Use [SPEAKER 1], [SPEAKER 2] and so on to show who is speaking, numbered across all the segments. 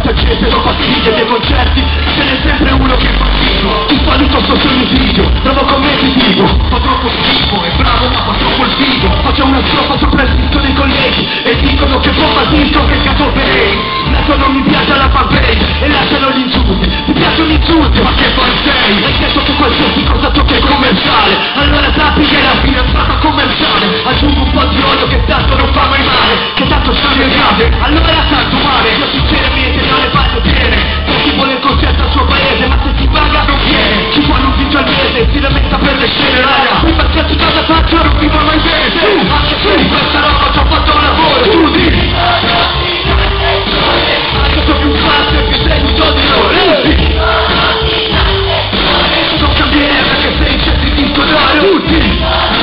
[SPEAKER 1] tanta gente, do fastidio ai miei concerti, ce n'è sempre uno che fa schifo. Di solito sto sul mio video, trovo commenti tipo: fa troppo schifo, è bravo ma fa troppo il figo. Faccio una strofa sopra il disco dei colleghi e dicono che bomba disco, che cazzo per nato non mi piace la fanpage e lasciano gli insulti. Ti piacciono gli insulti, ma che fan sei? Hai detto che qualsiasi cosa tocca è commerciale, allora sappi che è la fidanzata commerciale. Aggiungo un po' di olio che tanto non fa mai male, che tanto scioglie il grave, allora tanto male. Io sinceramente non ne voglio bene, per chi vuole il concerto al suo paese, ma se si paga non viene. Ci vuole un video al mese e si lamenta per le scene, raga. Qui qualsiasi cosa faccio non vivo mai bene, anche se di questa roba ci ho fatto un lavoro. Tu dici anche se più facile che sei un soldi d'oro. Non cambierei perché sei in certi disco d'oro. Tutti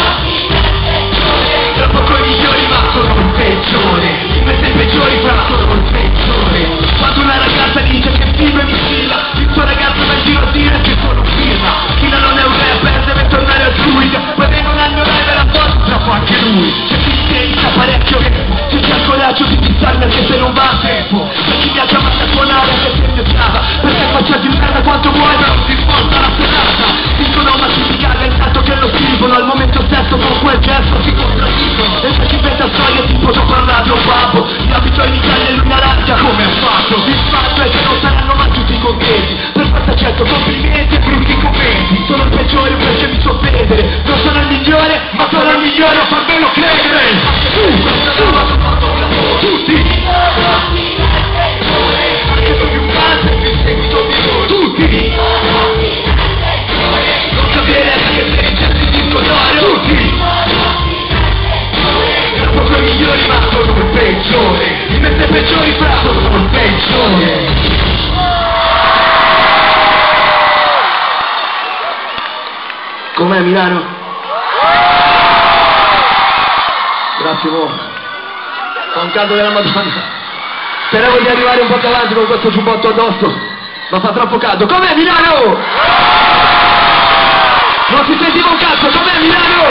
[SPEAKER 1] tra poco i migliori ma sono il peggiore. Invece i peggiori fra sono il peggiore. Quando una ragazza dice che fibra mi stila, il suo ragazzo va in giro a dire che sono firma. Fino non è un rapper, deve tornare al fluid. Poi vengono a ignorare la voce, troppo anche lui. C'è chi pensa parecchio, c'è chi ha il coraggio di pissarmi anche se non va a tempo. C'è chi mi ha chiamato a suonare anche se mi odiava, perché facciati merda quanto vuoi ma non ti importa la serata. Dicono ma si caga intanto che lo scrivono, al momento stesso con quel gesto si contraddicono. E c'è chi inventa storie tipo dopo il radio babbo, mi abito in Italia e lui in Arabia, come ha fatto? Il fatto è che non saranno mai tutti contenti, per questo accetto complimenti e brutti commenti. Sono il peggiore perché mi so perdere, non sono il migliore ma sono il migliore a farmelo credere. Tutti anche se più facile più seguito di voi. Tutti non sapere che sei in certi disco d'oro. Tutti tra poco i migliori ma sono il peggiore. In mezzo ai peggiori fra sono il peggiore. Com'è Milano? Grazie voi. Fa un caldo della Madonna. Speravo di arrivare un po' più avanti con questo giubbotto addosso, ma fa troppo caldo. Com'è Milano? Non si sentiva un cazzo, com'è Milano?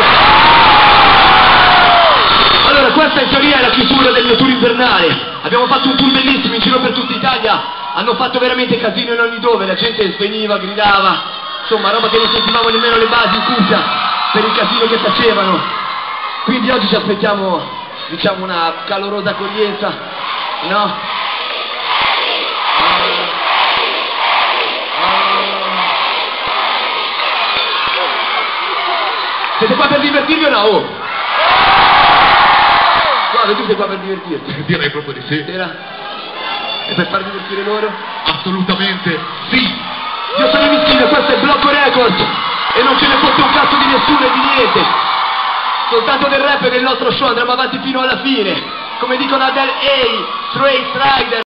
[SPEAKER 1] Allora, questa in teoria è la chiusura del mio tour invernale. Abbiamo fatto un tour bellissimo in giro per tutta Italia. Hanno fatto veramente casino in ogni dove, la gente sveniva, gridava, insomma roba che non sentivamo nemmeno le basi in cuffia per il casino che facevano. Quindi oggi ci aspettiamo, diciamo, una calorosa accoglienza, no? Siete qua per divertirvi o no? Oh! Guarda, tu sei qua per divertirti.
[SPEAKER 2] Direi proprio di sì.
[SPEAKER 1] Era? E per far divertire loro?
[SPEAKER 2] Assolutamente sì.
[SPEAKER 1] Io sono Missile, questo è Blocco Records e non ce ne fotte un cazzo di nessuno e di niente. Soltanto del rap e del nostro show andremo avanti fino alla fine. Come dicono ad L.A. Straight Rider.